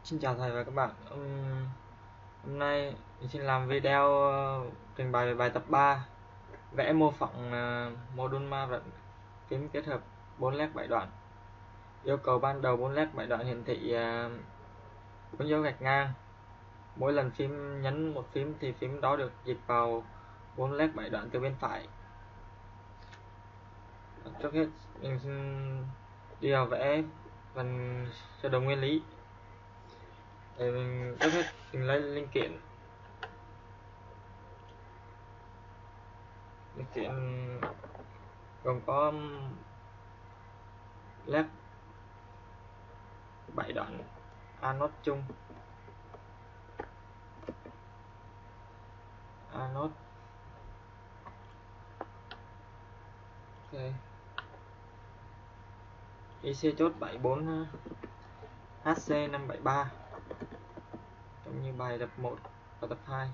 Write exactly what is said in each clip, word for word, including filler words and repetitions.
Xin chào thầy và các bạn. Ừm, Hôm nay mình xin làm video ờ, trình bày về bài tập ba vẽ mô phỏng ờ, mô đun ma vận phím kết hợp bốn led bảy đoạn. Yêu cầu ban đầu bốn led bảy đoạn hiển thị ờ, bốn dấu gạch ngang. Mỗi lần phím nhấn một phím thì phím đó được dịch vào bốn led bảy đoạn từ bên phải. Trước hết mình xin đi vào vẽ phần sơ đồ nguyên lý. Để mình trước hết mình lấy linh kiện linh kiện gồm có led bảy đoạn anode chung, anode okay. i xê chốt bảy mươi bốn H C năm bảy ba giống như bài tập một và tập hai.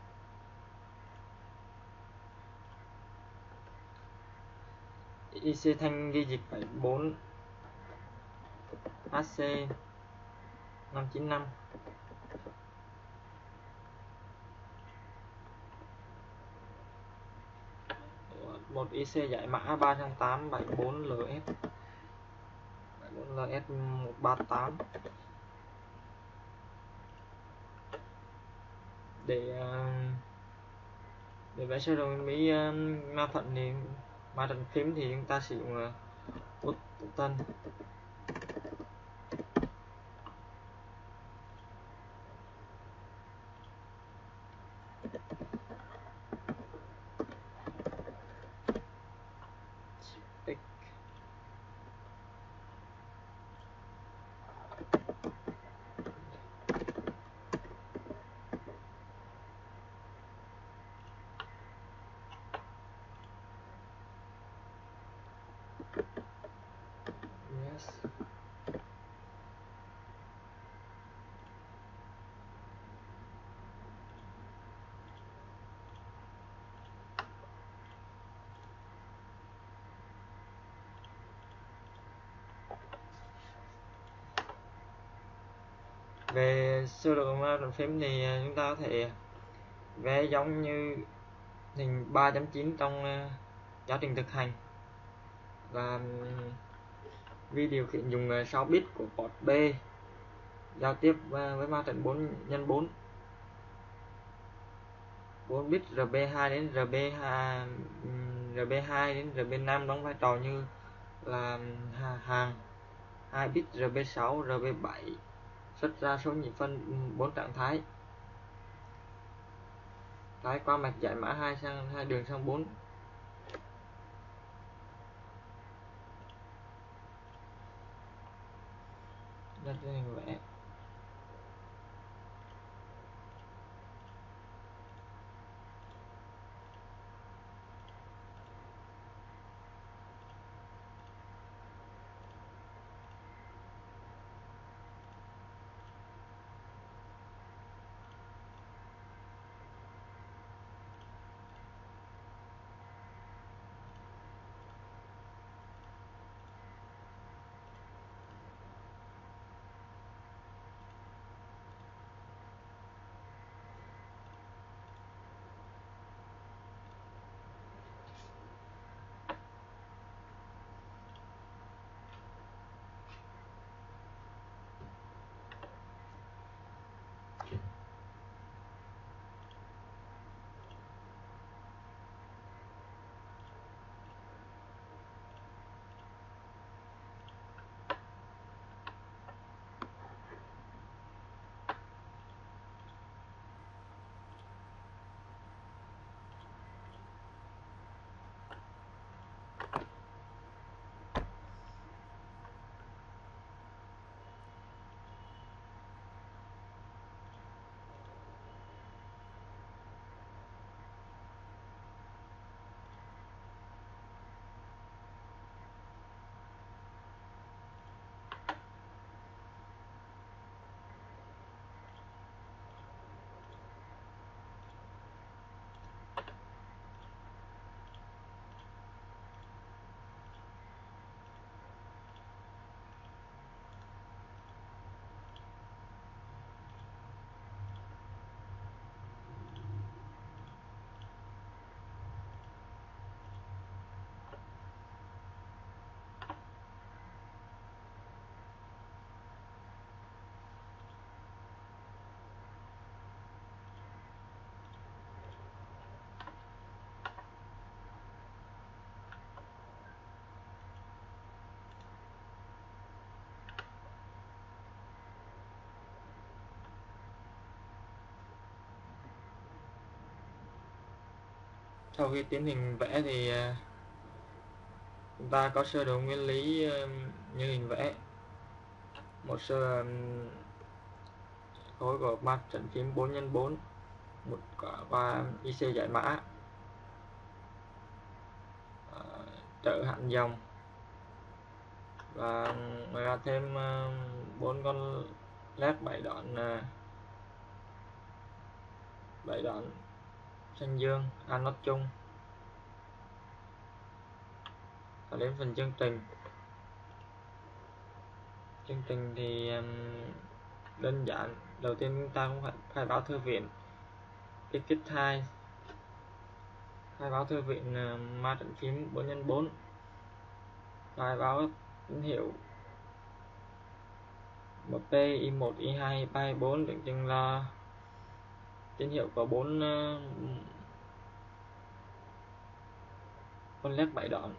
i xê thanh ghi dịch bảy mươi bốn H C năm chín năm. Một i xê giải mã ba trăm tám mươi bốn L S bảy mươi bốn L S một ba tám. Để để vẽ sơ đồ nguyên lý ma phận thì ma trận phím thì chúng ta sử dụng bút tân. Yes. Về sơ đồ ma trận phím thì chúng ta có thể vẽ giống như hình ba chấm chín trong uh, giáo trình thực hành, và um, vi điều khiển dùng uh, sáu bit của port B giao tiếp uh, với ma trận bốn nhân bốn, bốn bit R B hai đến R B hai, um, R B hai đến R B năm đóng vai trò như là um, hàng, hai bit R B sáu, R B bảy xuất ra số nhị phân bốn trạng thái, trái qua mạch giải mã hai sang hai đường sang bốn. Rất hình vẽ. sau khi tiến hành vẽ thì uh, chúng ta có sơ đồ nguyên lý uh, như hình vẽ. Một sơ um, khối của mặt trận phím bốn nhân bốn, một và i xê giải mã, uh, trợ hạn dòng, và ngoài ra thêm bốn uh, con led bảy đoạn uh, bảy đoạn xanh dương anode chung. Và đến phần chương trình. Chương trình thì um, đơn giản. Đầu tiên chúng ta cũng phải khai báo thư viện kích kích hai, khai báo thư viện uh, ma trận phím bốn nhân bốn, khai báo tín hiệu em pê i một i hai ba i bốn tượng trưng là tín hiệu có bốn uh, con led bảy đoạn.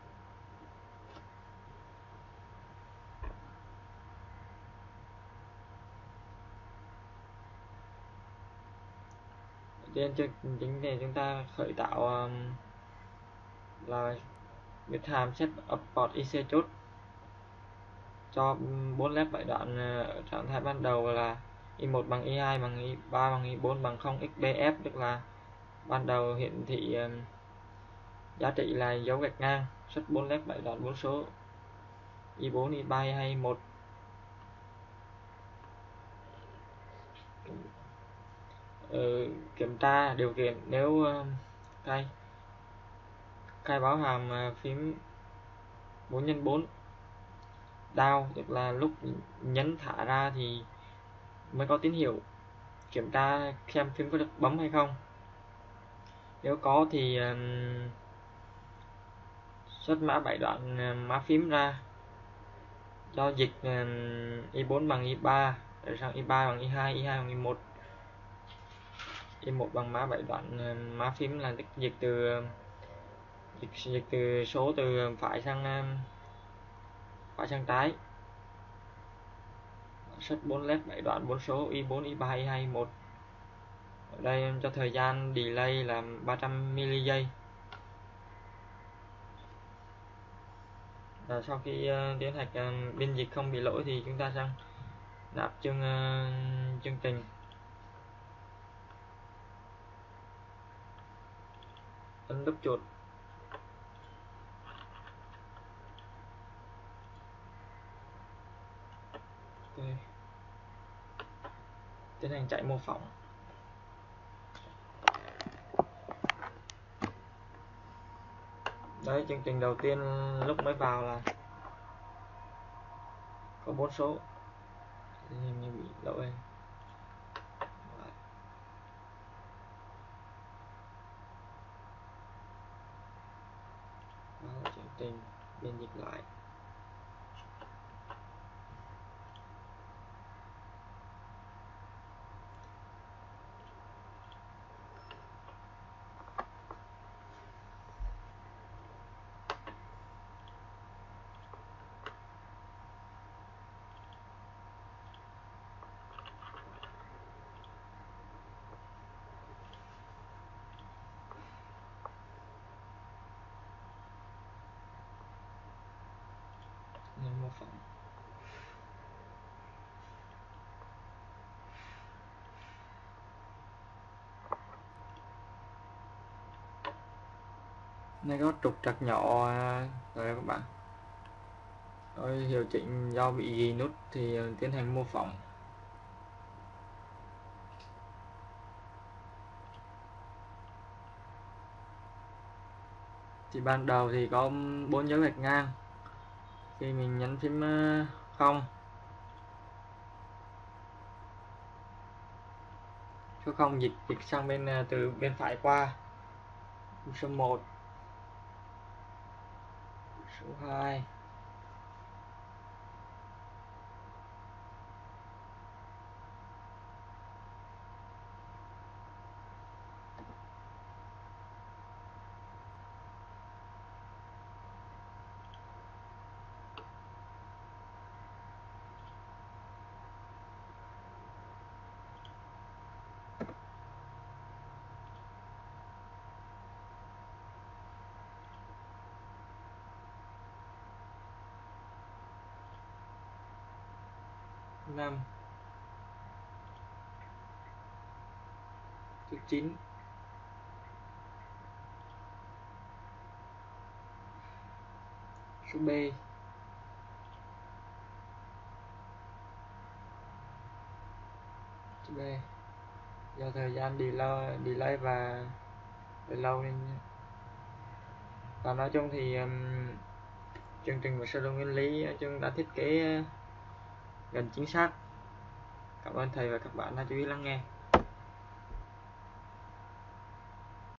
Trên chương chính thì chúng ta khởi tạo um, là viết hàm set up port i xê chốt cho bốn led bảy đoạn ở trạng thái ban đầu là i một bằng i hai bằng i ba bằng i bốn bằng không x b f, tức là ban đầu hiển thị um, giá trị là dấu gạch ngang xuất bốn led bảy đoạn bốn số i bốn i ba i hai i một. Ừ, kiểm tra điều kiện nếu uh, khai khai báo hàm uh, phím bốn nhân bốn down, tức là lúc nhấn thả ra thì mới có tín hiệu, kiểm tra xem phím có được bấm hay không. Nếu có thì um, xuất mã bảy đoạn uh, mã phím ra, do dịch um, i bốn bằng i ba rồi sang i ba bằng i hai, i hai bằng i một, i một bằng mã bảy đoạn uh, mã phím là dịch từ uh, dịch, dịch từ số từ phải sang uh, phải sang trái, xuất bốn led bảy đoạn bốn số i bốn i ba i hai i một. Ở đây em cho thời gian delay là ba trăm mi li giây. Và sau khi uh, tiến hành uh, biên dịch không bị lỗi thì chúng ta sang nạp chương uh, chương trình. Ấn nút chuột. Okay. Tiến hành chạy mô phỏng. Đấy, chương trình đầu tiên lúc mới vào là có bốn số, hình như bị lỗi. Đó, chương trình biên dịch lại. Nên mô phỏng. Này có trục trặc nhỏ rồi các bạn. Rồi hiệu chỉnh do bị ghi nút thì tiến hành mô phỏng. Thì ban đầu thì có bốn dấu gạch ngang. Khi mình nhấn phím không, số không dịch dịch sang bên từ bên phải qua. Số một, số hai, năm, thứ chín, số B, số B do thời gian delay, delay và delay lâu nên. Và nói chung thì um, chương trình của sơ đồ nguyên lý nói chung đã thiết kế uh, gần chính xác. Cảm ơn thầy và các bạn đã chú ý lắng nghe.